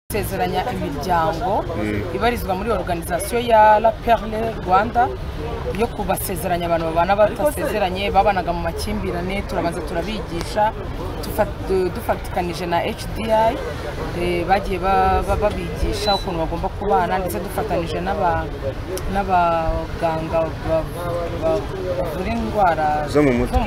Sezeranya imiryango ibarizwa muri organisation ya La Perle Rwanda yo kubasezeranya abantu babana batasezeranye babanaga mu makimbirane turabanza turabigisha dufatikanije na HDI bagiye babigisha ukuntu bagomba kubana ndetse dufatanije n'abaganga bavura indwara zo mu mutwe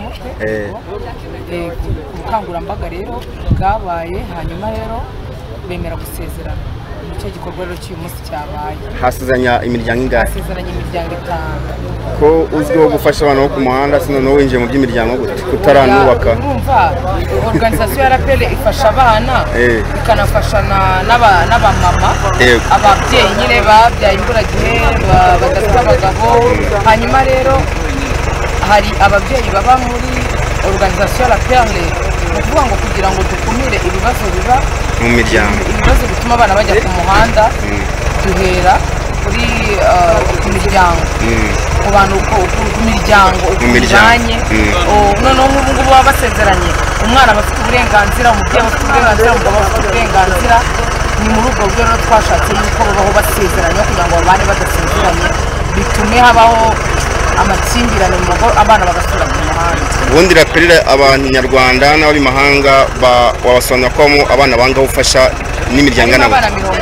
ubukangurambaga rero bwabaye hanyuma rero bemera gusezerana nicyo gikorwa rero cy'uyu munsi cyabaye hasezeranya imiryango ingahe hasezeranya imiryango 5 ko uzwiho gufasha abantu bo ku muhanda sino no winjiye mu by'imiryango gute kutaranubaka urumva organisation ya rapele ifasha abana ikanafasha n'abamama ababyeyi nyine babyaye imburagihe badafite abagabo hanyuma rero hari ababyeyi baba muri organisation ya rapele kuvuga ngo kugira ngo dukumire ibibazo biba mu miryango ibibazo bituma abana bajya ku muhanda duhera kuri ku miryango ku bantu ku miryango umuryango noneho nk'ubu ngubu baba basezeranye umwana bafite uburenganzira umubyeyi bafite uburenganzira umugabo bafite uburenganzira ni muri ubwo buryo rero twashatse yuko babaho basezeranye kugira ngo babane badasezeranye bitume habaho amakimbirane mu rugo abana bagasubira ku muhanda ubundi rapelira abanyarwanda n'abimahanga wabasobanura ko abana banga gufasha n'imiryango nabo abana 70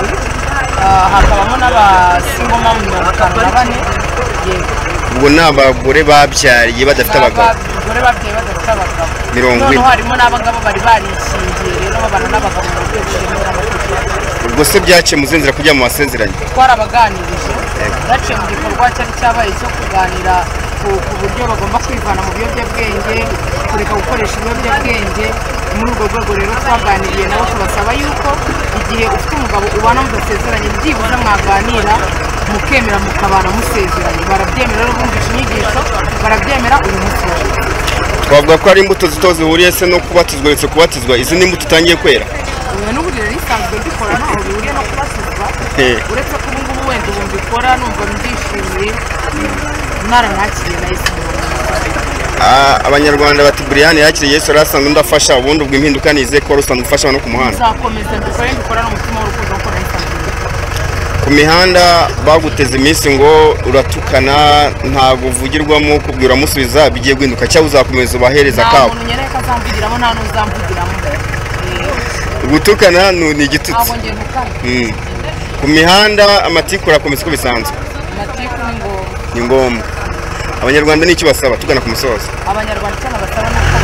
hakabamo n'abasingoma 54 ubwo n'abagore babyariye badafite abagabo abagore babyaye badafite abagabo 40 harimo n'abagabo bari barishingiye rero babana n'abagabo mu rwego rw'amategeko ubwo se byaciye mu zinzira kujya mu basezeranye twarabaganirije byaciye mu gikorwa cyari cyabaye cyo kuganira ku buryo bagomba kwivana mu biyobyabwenge kureka gukoresha ibiyobyabwenge muri urwo rwego rero twaganiriye nabo tubasaba yuko igihe ufite umugabo ubana mudasezeranye byibuze mwaganira mukemera mukabana musezeranye barabyemera rero bumvisha inyigisho barabyemera uyu munsi twavuga ko ari imbuto zito zihuriye se no kubatizwa uretse kubatizwa izi ni imbuto utangiye kwera n'uburire risanzwe mbikora ntaho bihuriye no kubatizwa uretse ko ubu ngubu wenda ubu mbikora numva ndishimiye naranakiriye na ISIBO abanyarwanda bati Briane yakiriye Yesu arasanzwe ndafasha ubundi ubwo impinduka nize ko rusanzwe ufasha no ku muhanda nzakomeza mbikora n'umutima w'urukundo ko nayisanzwe ku mihanda baguteze iminsi ngo uratukana ntago uvugirwamo kubwira musubiza bigiye guhinduka cyangwa uzakomeza ubahereza kabo umuntu nyene ko azamvugiramo nta n'uzamvugiramo gutukana ni igitutsi ku mihanda amatiku arakomeza uko bisanzwe amatiku ni ngombwa abanyarwanda n'icyo basaba tugana ku musozo abanyarwanda cyane basaba nuko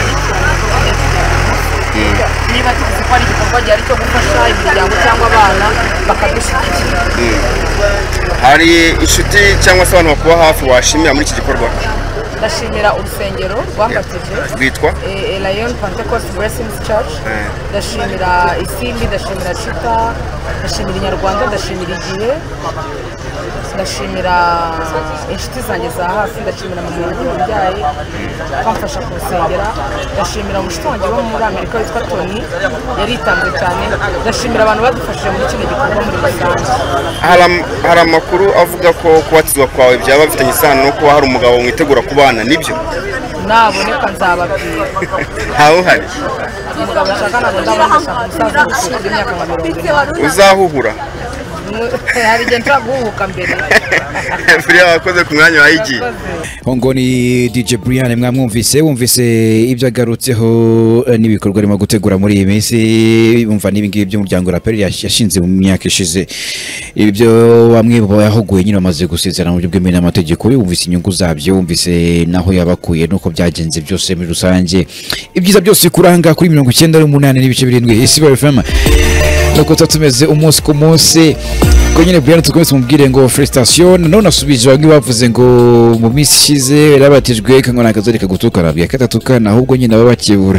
niba tuzi ko ari igikorwa gihari cyo gufasha imiryango cyangwa abana bakadushyigikira hari inshuti cyangwa se abantu bakuba hafi washimira muri iki gikorwa ndashimira urusengero rwambatije rwitwa Lion Pentecost Blessings Church ndashimira Isimbi ndashimira Chita ndashimira Inyarwanda ndashimira Igihe ndashimira inshuti zanjye za hafi ndashimira mama wanjye wabyaye kwamfasha kurusengera ndashimira umushuti wanjye wo muri Amerika witwa Tony yaritanze cyane ndashimira abantu badufashije muri kino gikorwa muri rusange hari amakuru avuga ko kubatizwa kwawe byaba bifitanye isano no kuba hari umugabo mwitegura kubana nibyo naboneka nzababwira ntawe uhari umugabo ashaka ntabwo ndabona ashaka umusaza ufite imyaka 40 uzahuhura hari igihe nshaka guhubuka mbere Briane wakoze ku mwanya wayigiye ngo ni DJ Briane mwamwumvise wumvise ibyo agarutseho n'ibikorwa arimo gutegura muri iyi minsi bumva n'ibingibi by'umuryango raperi yashinze mu myaka ishize ibyo bamwe bayahuguye nyine bamaze gusezerana mu buryo bwemewe n'amategeko wumvise inyungu zabyo wumvise naho yabakuye nuko byagenze byose muri rusange ibyiza byose kuranga kuri 98.7 ISIBO FM nuko tumeze umunsi ku munsi ko nyine Briane tukomeze mubwire ngo frustration none asubije bamwe bavuze ngo mu minsi ishize yarabatijwe kango nakazari kagutukana bya katatukana ahubwo nyine baba bakibura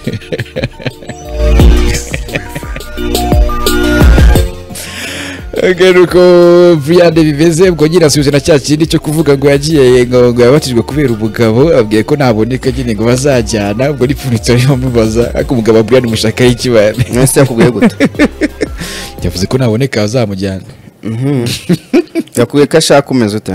Garuko Briane bimeze ubwo nyine asubije na cya kindi cyo kuvuga ngo yagiye ngo yabatijwe kubera umugabo abwiye ko naboneka nyine ngo bazajyana ubwo ni punitse yo mubaza ako umugabo Briane mushaka y'ikibane nese yakubwiye gute yavuze ko naboneka azamujyana yakuye ko ashaka umeze ute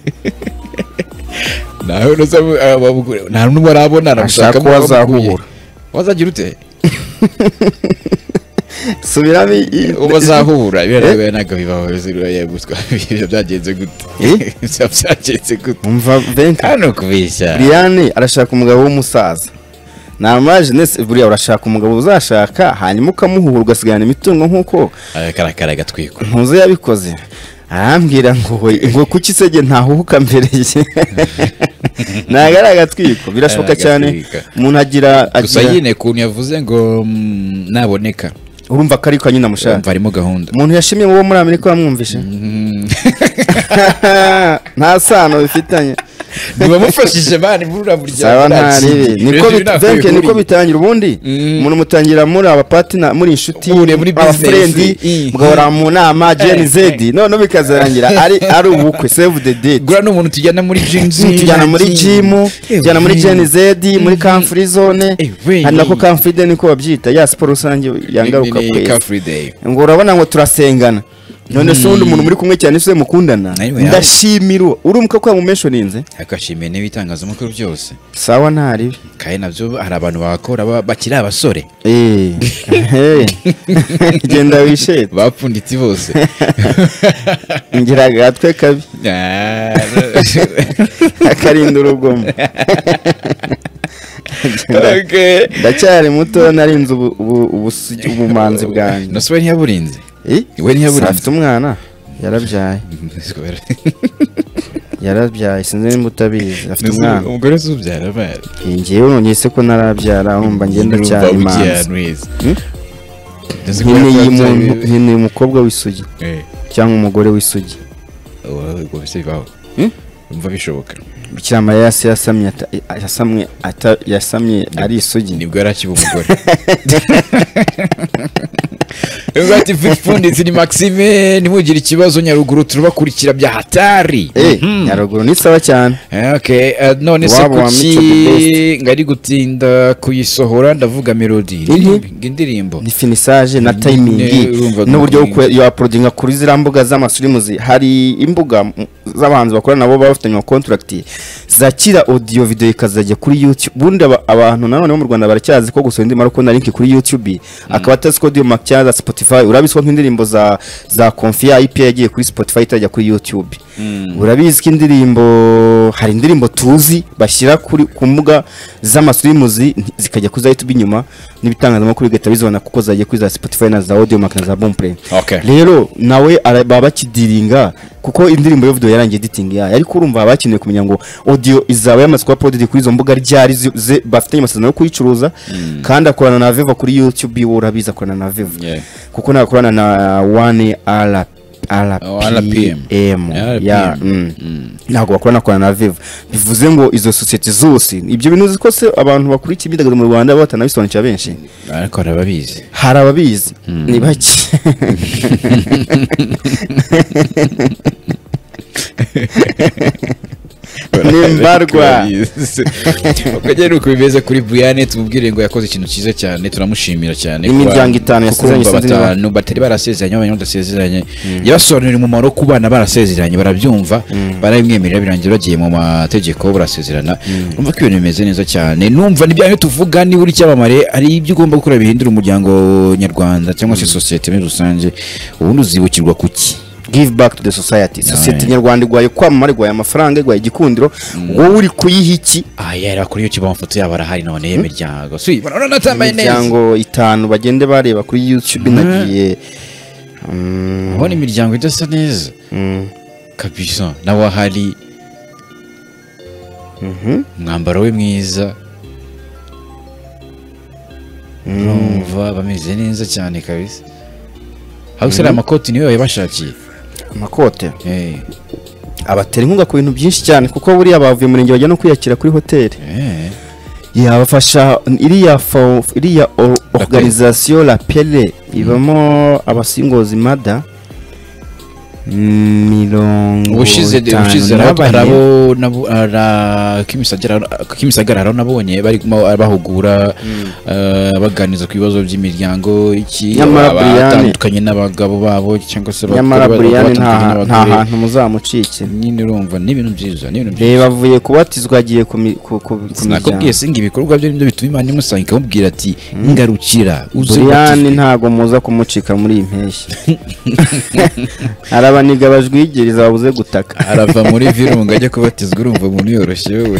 naho nta n'umwe arabona arashaka ko wazahura wazagira ute subiramo ubazahura biragoye naga bibaho zirura yagutwa byagenze gute byagenze gute umva Benka hano kubishya Briane arashaka umugabo w'umusaza nama jeunesse buriya urashaka umugabo uzashaka hanyuma ukamuhura ugasigana imitungo nkuko karakara gatwiko ntuze yabikoze arambwira ngo kuki sege ntahuhuka mbereye nagaraga twiko birashoboka cyane umuntu agira gusa yine kuntu yavuze ngo naboneka urumva kari ko nyina mushaka umva arimo gahunda umuntu yashimye mu muri Amerika bamwumvishe nta sano bifitanye ntibamufashije bani burura burya sawa ntaribe niko bitangira ubundi umuntu mutangira muri abapartner muri inshuti abafrendi mugahora mu nama Gen Z none bikazarangira ari ubukwe save the date gura n'umuntu tujyana muri gym tujyana muri gym tujyana muri Gen Z muri comfort zone hari nako comfort day niko babyita ya sport rusange yangaruka kwezi ngo urabona ngo turasengana none se undi umuntu muri kumwe cyane se mukundana ndashimira urumva ko yamumentioninze akashimiye n'ibitangazamakuru byose sawa ntari kaye navyo hari abantu bakora bakiri abasore genda wishe bapfunditse bose ngira gatwe kabi akarinda urugomo ndacyari muto narinze ubumanzi bwanjye nasubira ntiyaburinze we ntiyaburinze afite umwana yarabyaye sinzi nimba utabizi afite umwana umugore uzubyara bari ngewe nongese ko narabyara wumva ngenda cyane imanza nkeneye umukobwa w'isugi cyangwa umugore w'isugi ubwo bise bibaho umva bishoboka Bikira Mariya yasamye ari isugi nibwo yarakiba umugore Ngati vipfunditse ni Maxime nimugire ikibazo Nyaruguru turubakurikira bya hatari Nyaruguru ni sawa cyane okay none se kuki ngari gutinda kuyisohora ndavuga melody indirimbo ni finissage na timing n'uburyo yo uploadinga kuri zirambuga z'amasurimuzi hari imbuga z'abanzi bakora nabo bafitanye contract zakira audio video ikazajya kuri YouTube bundi abantu nanone bo mu Rwanda baracyazi ko gusohora indi maroko na link kuri YouTube akaba atazi ko audio macyaza Spotify urabiswa nk'indirimbo za Confia IP yagiye kuri Spotify itajya kuri YouTube urabizi ko indirimbo hari indirimbo tuzi bashyira kuri kumbuga z'amasurimuzi zikajya kuza YouTube inyuma n'ibitangazamakuru bigahita bizona kuko zagiye kuri za Spotify na za audio mac na za Boomplay rero nawe baba kidiringa kuko indirimbo yo video yarangiye editing yayo ariko urumva abakeneye kumenya ngo audio izaba yamaze kuba uploaded kuri izo mbuga ryari bafite amasezerano yo kuyicuruza kandi akorana na Viva kuri YouTube urabiza akorana na Viva kuko nakorana na 1 RPM ya ntabwo bakorana na Viva bivuze ngo izo society zose ibyo bintu uzi ko se abantu bakurikiye imyidagaduro mu Rwanda batanabisobanukira benshi ariko arababizi hari ababizi ni bake nimbarwa ukagera uko bimeze kuri Briane tumubwire ngo yakoze ikintu cyiza cyane turamushimira cyane imiryango itanu yasezeranye batanu batari barasezeranye abanye badasezeranye yabasobanurira umumaro ku bana barasezeranye barabyumva barabimwemerera birangira bagiye mu mategeko barasezerana umva ko ibintu bimeze neza cyane numva nibyo tuvuga ni buri cyabamare ari ibyo ugomba gukora bihindura umuryango nyarwanda cyangwa se society muri rusange ubundi uzibukirwa kuki give back to the society society nyarwanda igwaye kwamamara igwaye amafaranga igwaye igikundiro wowe uri kuyihiki yara kuri YouTube amafoto yabo arahari none yemiryango swi barona natambaye neza imiryango itanu bagende bareba kuri YouTube nagiye abona imiryango idasa neza kabisa nawe hari mwambaro we mwiza numva bameze neza cyane kabisa hausera amakoti niyo yabashakiye amakote abatera inkunga ku bintu byinshi cyane kuko buriya bavuye mu renge bajya no kwiyakira kuri hoteli yabafasha iriya organisation la pele ibamo abasingozi mada ubushize harabo kimisagara haro nabonye bari bahugura baganiza ku bibazo by'imiryango iki abatandukanye n'abagabo babo cyangwa se nyamara Briane nta hantu muzamucike nyine urumva n'ibintu byiza bavuye kubatizwa agiye ku nakubwiye singa ibikorwa byo nibyo bituma Imana imusanga ikamubwira ati ngarukira Briane ntago muza kumucika muri iyi mpeshyi arabaniga bajwigiriza babuze gutaka arava muri virunga ajya kubatizwa urumva umuntu yoroshye we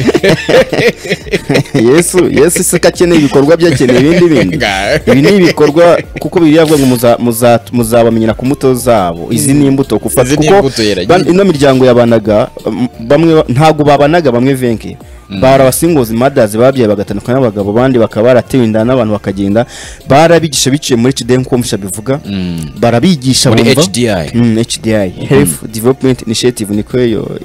Yesu se kakeneye ibikorwa byakeneye ibindi ibi ni ibikorwa kuko biriyavuga ngo muzabamenyera ku mbuto zabo izi ni imbuto kuko ino miryango yabanaga bamwe ntago babanaga bamwe venke barabasingozi madazi babyaye bagatandukana n'abagabo bandi bakaba baratewe inda n'abantu bakagenda barabigisha biciye muri HDI nko musha bivuga barabigisha muri bumva HDI Health Development Initiative niko yo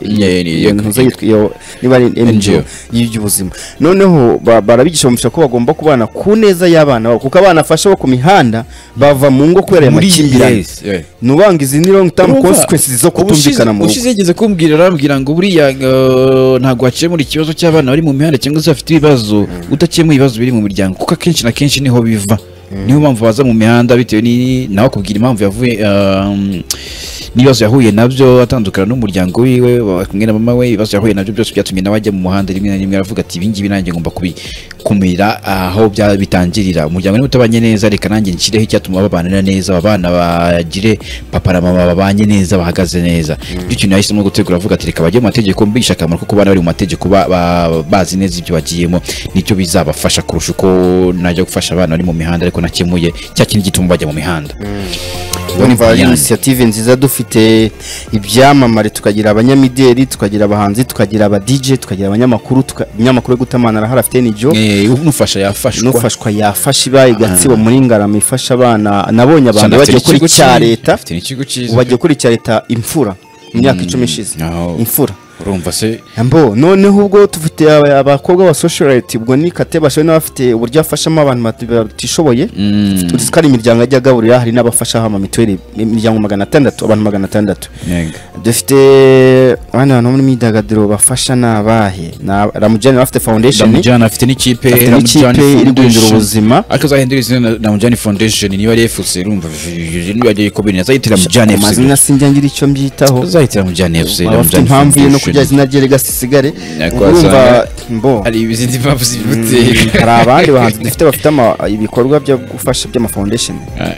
niba ari NGO y'ubuzima noneho barabigisha bamusha ko bagomba kubana ku neza y'abana babo kuko abana afasha bo ku mihanda bava mu ngo kwera amakimbirane nubanga izi ni long term consequences zo kutumvikana mu ushize yigeze kumbwira arambwira ngo buriya ntago waciye muri ikibazo abana bari mu mihanda cyangwa se bafite ibibazo udakemuye ibibazo biri mu miryango kuko akenshi na kenshi niho biva niyo mpamvu baza mu mihanda bitewe nawe kubwira impamvu yavuye n'ibibazo yahuye nabyo atandukana n'umuryango wiwe kumwe na mama we ibibazo yahuye nabyo byose byatumye nawe ajya mu muhanda rimwe na rimwe aravuga ati ibingibi nanjye ngomba kubikumira aho bitangirira umuryango niba utabanye neza reka nanjye nshyireho icyatuma babanira neza abana bagire papa na mama babanye neza bahagaze neza bityo kintu yahisemo gutegura avuga ati reka bajye mu mategeko mbisha akamaro ko kubana bari mu mategeko bazi neza ibyo bagiyemo nicyo bizabafasha kurusha uko najya gufasha abana bari mu mihanda ariko nakemuye cya kintu gituma bajya mu mihanda Bonva initiative nziza dufite ibyamamare tukagira abanyamideli tukagira abahanzi tukagira aba DJ tukagira abanyamakuru yo gutamana arahara afite nijo unufasha yafasha ibaye gatsibo muri Ngarama ifasha abana nabonye abantu bagiye kuri cya leta bagiye kuri cya leta imfura mu myaka 10 ishize imfura urumva se ambo noneho ubwo tufite abakobwa ba socialite ubwo ni kate bashoye n'abafite uburyo afashamo abantu batishoboye tuzikari imiryango ajya gaburira hari n'abafasha hama mitweri imiryango 600 abantu 600 dufite abana muri midagadiro bafasha nabahe na Ramujani bafite foundation Ramujani afite n'ikipe iri guhindura ubuzima akazahinduriza na Ramujani foundation niba ari FC urumva niba ari ko bineza yitira Ramujani FC amazina sinjangira icyo mbyitaho azahitira Ramujani FC impamvu no kujya zina ryerega sisigare urumva mbo ari ibizindi mpamvu zibutse hari abandi bahanzi dufite bafite ibikorwa byo gufasha by'ama foundation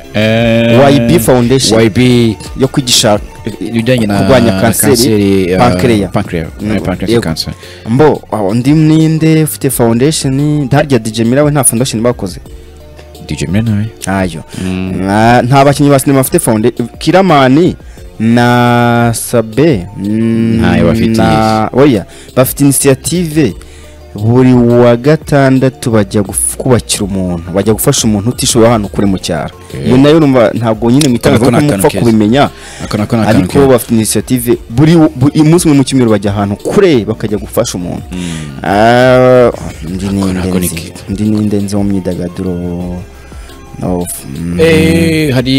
YB foundation YB yo kwigisha ibijyanye na kurwanya kanseri pancreas cancer mbo ndi ninde ufite foundation ndarya DJ Mirawe nta foundation bakoze DJ Mirawe ayo nta bakinyi ba sinema bafite foundation Kiramani na Sabe ntayo bafite oya bafite initiative buri wa gatandatu bajya kubakira umuntu bajya gufasha umuntu utishoboye hano kure mu cyaro iyo nayo numva ntabwo nyine mwitangaza ko mupfa kubimenya ariko bafite initiative buri umunsi mu cyumweru bajya ahantu kure bakajya gufasha umuntu ndi ninde nzi mu myidagaduro hari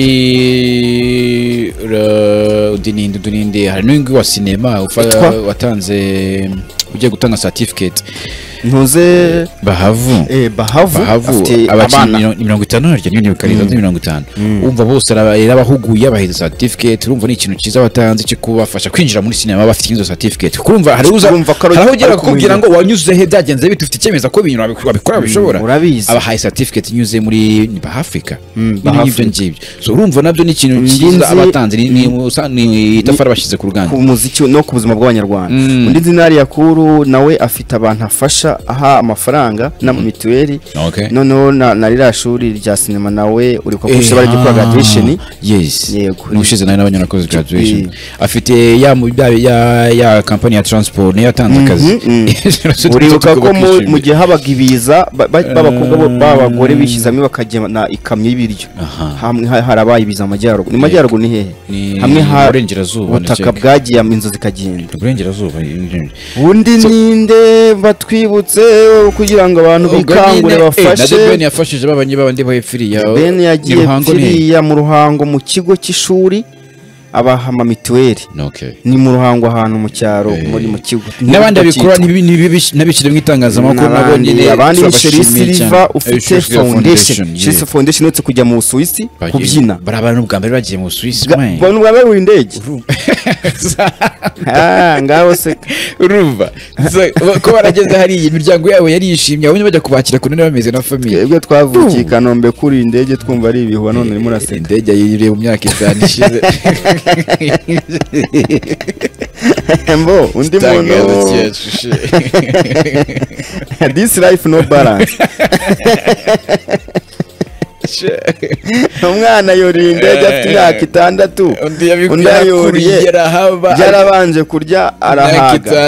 udininde hari n'undi wa sinema watanze ugiye gutanga certificate ntuze bahavu afite abana 50 harya niyo bikariza 50 umva bose arabahuguye abahiza certificate urumva ni ikintu cyiza batanze cyo kubafasha kwinjira muri sinema bafite izo certificate kurumva hari ugera kubwira ngo wanyuze he byagenze bite ufite cyemeza ko ibintu babikora bishobora abahaye certificate nyuze muri Africa n'ibyo ngibyo so urumva nabyo ni ikintu cyiza abatanze ni itafara bashize ku ruganda ku muziki no ku buzima bw'abanyarwanda undi zinari yakuru nawe afite abantu afasha aha amafaranga na mituweli noneho na rira shuri rya sinema nawe uri ko kushe bari gukora graduation yego ushize nawe n'abanyanakoze graduation afite ya company ya transport niyo yatanze akazi uribuka ko mu gihe habaga ibiza babakobwa babagore bishizamwe bakagena ikamyo y'ibiryo hamwe harabaye ibiza amajyaruguru ni majyaruguru ni hehe hamwe burengerazuba ubutaka bwagiye inzu zikagenda burengerazuba undi ninde batwibutse kugira ngo abantu bikangure bafashe Ben yafashije babandi bahepfiriya Ben yagiye firiya mu ruhango mu kigo cy'ishuri abaha mituweli ni mu Ruhango ahantu mu cyaro muri mu kigo n'abandi abikora n'abishyire mu itangazamakuru nabo nyine abandi Silva ufite foundation uretse kujya mu Busuwisi kubyina barabana n'ubwa mbere bagiye mu Busuwisi ubwa mbere uri indege ngaho se urumva ko barageze hari imiryango yabo yari yishimye abonye bajya kubakira kunene bameze na famille ebwe twavukiye Kanombe kuri indege twumva ari ibihuha none urimo uraseka indege yiriye mu myaka 5 ishize mbo undi muntu this life no balance umwana yuriye indege afite imyaka 6 undi yuriye yarabanje kurya arahaga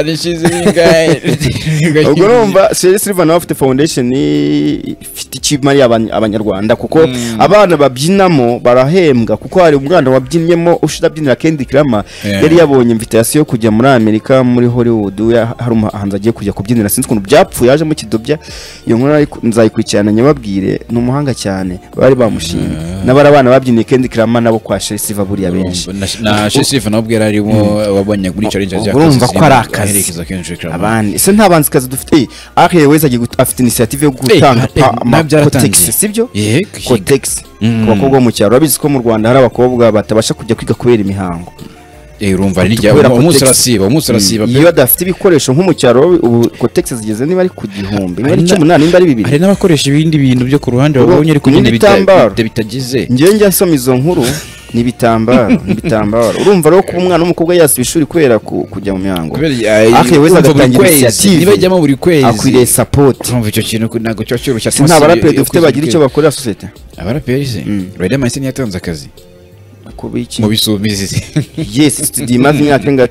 ubwo urumva Silva nawe afite foundation ifite ikimari abanyarwanda kuko abana babyinamo barahembwa kuko hari umwana wabyinnyemo ushidabyinira Kendi Krama yari yabonye invitation yo kujya muri Amerika muri Hollywood hari umuhanzi agiye kujya kubyinira sinzi ukuntu byapfuye yaje mu kidobya iyo nkuru nzayikurikirana nyababwire ni umuhanga cyane bari bamushimye n'abara abana babyiniye Kendi Krama nabo kwa Silva buriya benshi na Silva nabo bwera arimo wabonye muri challenge yakoze urumva ko ari akazi abandi se nta banzikazi dufite RWANDA agiye afite initiative yo gutanga Cotex sibyo Cotex abakobwa mu cyaro babizi ko mu Rwanda hari abakobwa batabasha kujya kwiga kubera imihango urumva nijya umunsi urasiba iyo adafite ibikoresho nko mu cyaro ubu Cotex zigeze niba ari ku 1000 niba ari 18 niba ari 2 hari n'abakoresha ibindi bintu byo ku ruhande babonye ariko nyine bitagize ngiye njya nsoma izo nkuru nibitambaro urumva rero ko umwana w'umukobwa yasiba ishuri kwera kujya mu mihango wese agatangira initiative niba ijyamo buri kwezi akwiriye support urumva icyo kintu ntago cyo cyoroshya n'abaraperi dufite bagira icyo bakorera societe abaraperi se Riderman se niyatanze akazi kubiki mu bisumizi yes studio imaze imyaka nga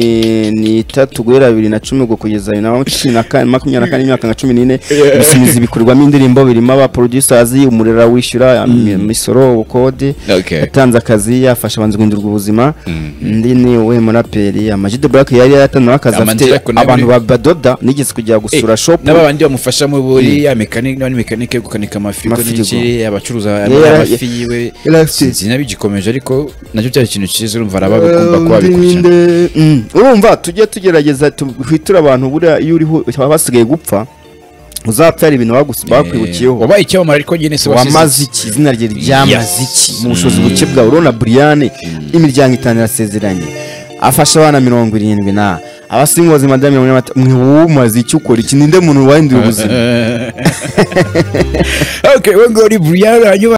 13 guhera 2010 go kugeza 2024 imyaka nga 14 bisumizi bikorwamo indirimbo birimo aba producers umurera wishyura misoro code yatanze akazi yafasha abanzi guhindurwa ubuzima ndi ni we muraperi Amajide Black yari yatanze akazi afite abantu badoda nigeze kujya gusura shop n'abandi bamufasha mu buri ya mechanic gukanika amafiko n'iki abacuruza amafi yiwe sinabigikomeje ariko nacyo cyari ikintu cyiza urumva arabakumva ko babikurikirana urumva tujye tugerageza tuhwitura abantu buriya iyo uriho basigaye gupfa uzapfara ibintu bakwibukiyeho wabaye icyamamare ariko nyine se wamaze iki izina rye ryamaze iki mu bushobozi buke bwawe urabona Briane imiryango 5 irasezeranye afasha abana 70 na abasingozi madame mwumaze icyo ukora iki ninde muntu wahindura ubuzima okay we go Briane